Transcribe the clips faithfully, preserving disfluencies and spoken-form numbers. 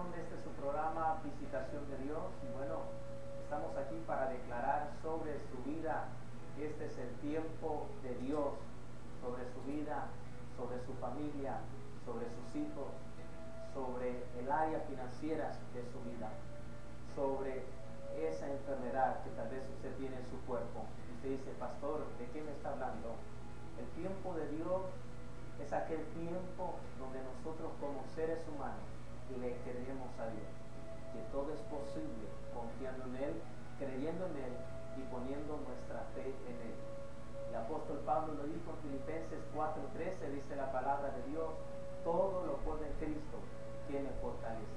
programación de este su programa Visitación de Dios. Y bueno, estamos aquí para declarar sobre su vida. Este es el tiempo de Dios, sobre su vida, sobre su familia, sobre sus hijos, sobre el área financiera de su vida, sobre esa enfermedad que tal vez usted tiene en su cuerpo. Usted dice, pastor, ¿de qué me está hablando? El tiempo de Dios es aquel tiempo donde nosotros como seres humanos le creemos a Dios, que todo es posible confiando en Él, creyendo en Él y poniendo nuestra fe en Él. El apóstol Pablo lo dijo en Filipenses cuatro trece, dice la palabra de Dios, todo lo puede en Cristo que me fortalece.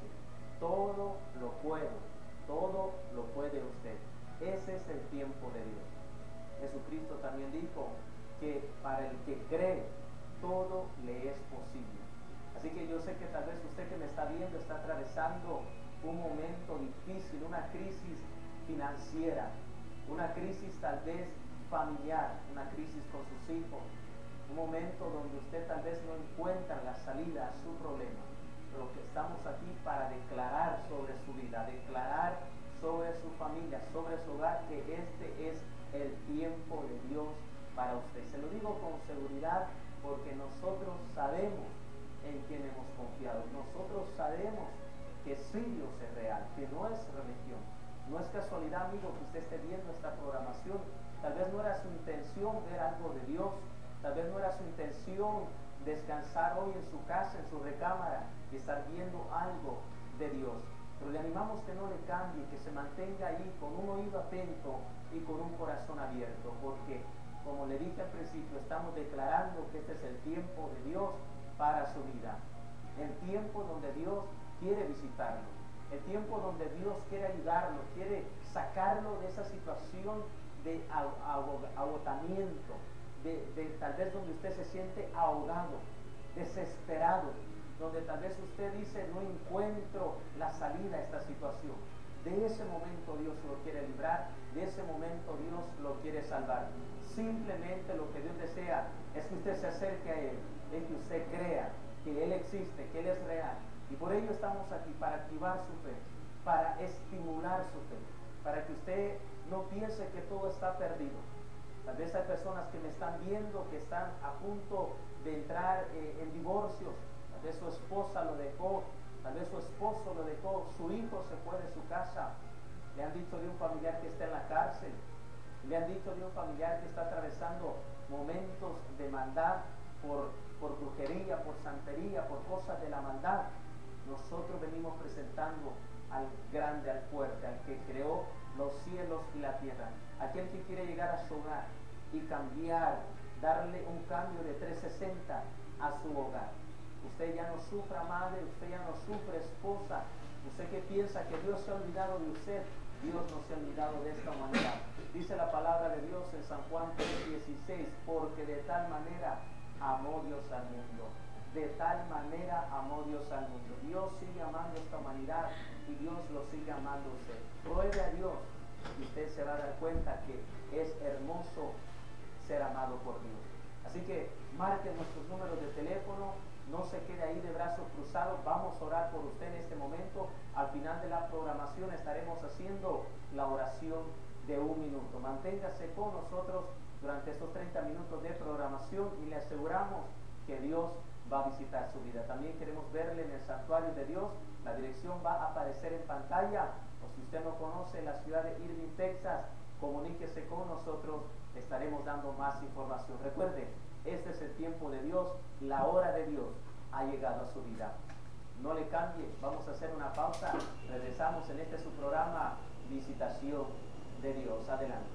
Todo lo puedo, todo lo puede usted. Ese es el tiempo de Dios. Jesucristo también dijo que para el que cree, todo le es posible. Así que yo sé que tal vez usted que me está viendo está atravesando un momento difícil, una crisis financiera, una crisis tal vez familiar, una crisis con sus hijos, un momento donde usted tal vez no encuentra la salida a su problema. Pero que estamos aquí para declarar sobre su vida, declarar sobre su familia, sobre su hogar, que este es el tiempo de Dios para usted. Se lo digo con seguridad porque nosotros sabemos en quién hemos confiado. Nosotros sabemos que sí Dios es real, que no es religión. No es casualidad, amigo, que usted esté viendo esta programación. Tal vez no era su intención ver algo de Dios. Tal vez no era su intención descansar hoy en su casa, en su recámara, y estar viendo algo de Dios. Pero le animamos que no le cambie, que se mantenga ahí con un oído atento y con un corazón abierto, porque como le dije al principio, estamos declarando que este es el tiempo de Dios para su vida. El tiempo donde Dios quiere visitarlo. El tiempo donde Dios quiere ayudarlo, quiere sacarlo de esa situación de agotamiento, de, de tal vez donde usted se siente ahogado, desesperado, donde tal vez usted dice, no encuentro la salida a esta situación. De ese momento Dios lo quiere librar, de ese momento Dios lo quiere salvar. Simplemente lo que Dios desea es que usted se acerque a Él, es que usted crea que Él existe, que Él es real. Y por ello estamos aquí, para activar su fe, para estimular su fe, para que usted no piense que todo está perdido. Tal vez hay personas que me están viendo, que están a punto de entrar eh, en divorcios. Tal vez su esposa lo dejó, tal vez su esposo lo dejó, su hijo se fue de su casa. Le han dicho de un familiar que está en la cárcel. Le han dicho de un familiar que está atravesando momentos de maldad por, por brujería, por santería, por cosas de la maldad. Nosotros venimos presentando al grande, al fuerte, al que creó los cielos y la tierra, aquel que quiere llegar a su hogar y cambiar, darle un cambio de trescientos sesenta a su hogar. Usted ya no sufra, madre, usted ya no sufre, esposa. Usted que piensa que Dios se ha olvidado de usted, Dios no se ha olvidado de esta humanidad. Dice la palabra de Dios en San Juan tres dieciséis, porque de tal manera amó Dios al mundo. De tal manera amó Dios al mundo. Dios sigue amando esta humanidad y Dios lo sigue amando a usted. Pruebe a Dios y usted se va a dar cuenta que es hermoso ser amado por Dios. Así que marque nuestros números de teléfono, no se quede ahí de brazos cruzados, vamos a orar por usted en este momento. Al final de la programación estaremos haciendo la oración de un minuto. Manténgase con nosotros durante estos treinta minutos de programación y le aseguramos que Dios va a visitar su vida. También queremos verle en el santuario de Dios. La dirección va a aparecer en pantalla, o si usted no conoce la ciudad de Irving, Texas, comuníquese con nosotros, estaremos dando más información. Recuerde, este es el tiempo de Dios, la hora de Dios ha llegado a su vida. No le cambie, vamos a hacer una pausa, regresamos en este su programa Visitación de Dios. Adelante.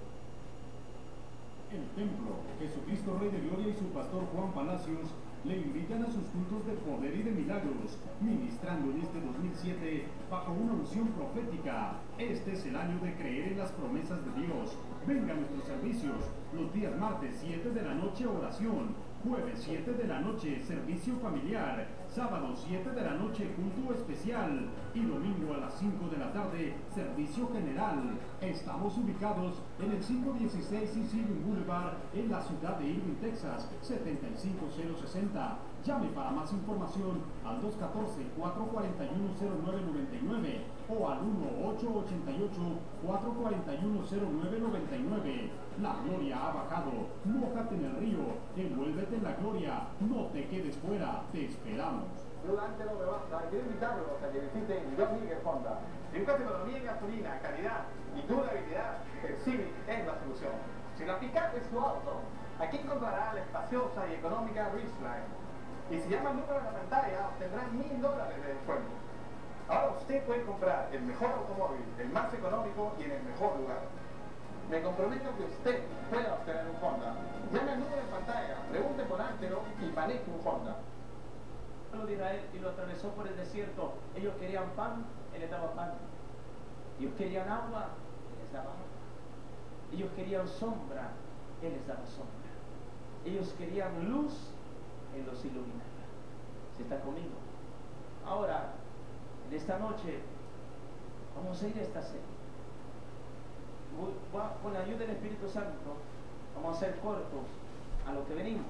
El Templo, Jesucristo Rey de Gloria y su pastor Juan Palacios le invitan a sus cultos de poder y de milagros, ministrando en este dos mil siete bajo una unción profética. Este es el año de creer en las promesas de Dios. Venga a nuestros servicios, los días martes siete de la noche oración, jueves siete de la noche servicio familiar, sábado siete de la noche culto especial y domingo a las cinco de la tarde servicio general. Estamos ubicados en el quinientos dieciséis East Irving Boulevard en la ciudad de Irving, Texas, setenta y cinco mil sesenta. Llame para más información al dos uno cuatro, cuatro cuatro uno, cero nueve nueve nueve o al uno ocho ocho ocho, cuatro cuatro uno, cero nueve nueve nueve. La gloria ha bajado. Mójate en el río. Envuélvete en la gloria. No te quedes fuera. Te esperamos. Durante no me basta, quiero invitarlos a que visiten John Miguel Honda. En cuanto a economía en gasolina, calidad y durabilidad, el Civic es la solución. Si la pick-up es su auto, aquí encontrará la espaciosa y económica Ridgeline. Y si llama el número de la pantalla, obtendrá mil dólares de descuento. Ahora usted puede comprar el mejor automóvil, el más económico y en el mejor lugar. Me comprometo que usted pueda obtener un Honda. Llame al número de pantalla, pregunte por Antero y maneje un Honda. De Israel y lo atravesó por el desierto. Ellos querían pan, él les daba pan. Ellos querían agua, él les daba agua. Ellos querían sombra, él les daba sombra. Ellos querían luz, él los iluminaba. ¿Se está conmigo? Ahora, en esta noche, vamos a ir a esta serie. Voy, voy, con la ayuda del Espíritu Santo, vamos a ser cortos a lo que venimos.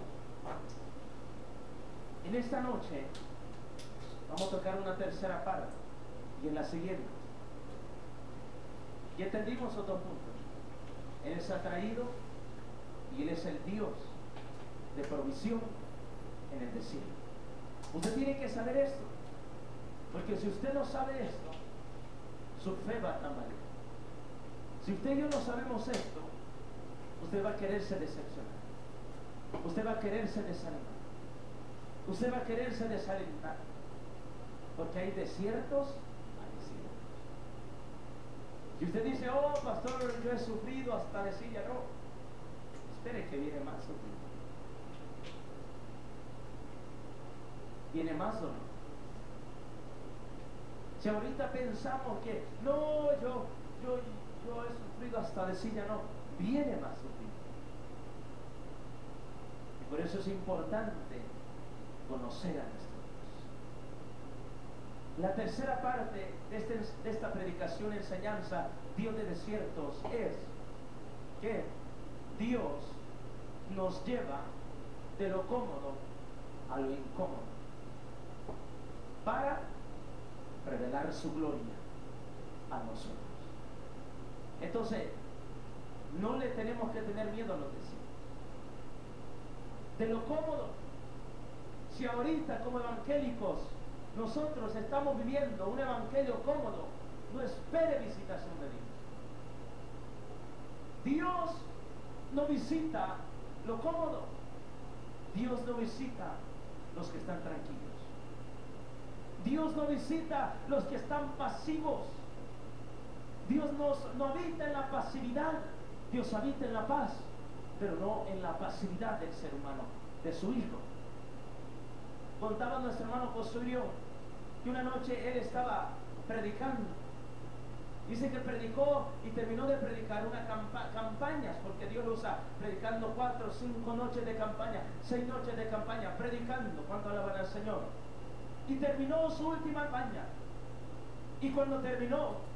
En esta noche vamos a tocar una tercera parte y en la siguiente. Y entendimos otro punto. Él es atraído y Él es el Dios de provisión en el desierto. Usted tiene que saber esto, porque si usted no sabe esto, su fe va a tambalear. Si usted y yo no sabemos esto, usted va a quererse decepcionar. Usted va a quererse desanimar. Usted va a quererse desalentar, porque hay desiertos, hay desiertos. Y usted dice, oh pastor, yo he sufrido hasta decir ya no. Espere que viene más sufrido. Viene más dolor. Si ahorita pensamos que no, yo, yo, yo he sufrido hasta decir ya no, viene más sufrido. Y por eso es importante conocer a nuestro Dios. La tercera parte de, este, de esta predicación, enseñanza, Dios de desiertos, es que Dios nos lleva de lo cómodo a lo incómodo para revelar su gloria a nosotros. Entonces, no le tenemos que tener miedo a los desiertos. De lo cómodo. Si ahorita como evangélicos nosotros estamos viviendo un evangelio cómodo, no espere visitación de Dios. Dios no visita lo cómodo. Dios no visita los que están tranquilos. Dios no visita los que están pasivos. Dios no, no habita en la pasividad. Dios habita en la paz, pero no en la pasividad del ser humano, de su Hijo. Contaba nuestro hermano Josué que una noche él estaba predicando. Dice que predicó y terminó de predicar unas campa campañas, porque Dios lo usa predicando cuatro, cinco noches de campaña, seis noches de campaña, predicando. ¿Cuánto alaban al Señor? Y terminó su última campaña. Y cuando terminó,